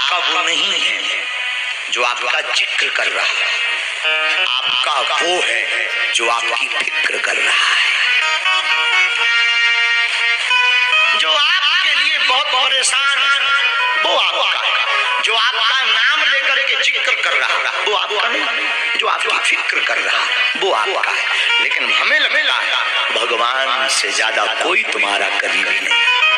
आपका वो नहीं है जो आपका जिक्र कर रहा है, आपका वो है जो आपकी फिक्र कर रहा है, जो आपके लिए बहुत परेशान है वो आपका है, जो आपका नाम लेकर के जिक्र कर रहा है वो आपका नहीं, जो आपकी फिक्र कर रहा है वो आपका है। लेकिन हमें लगता है भगवान से ज्यादा कोई तुम्हारा करीबी नहीं।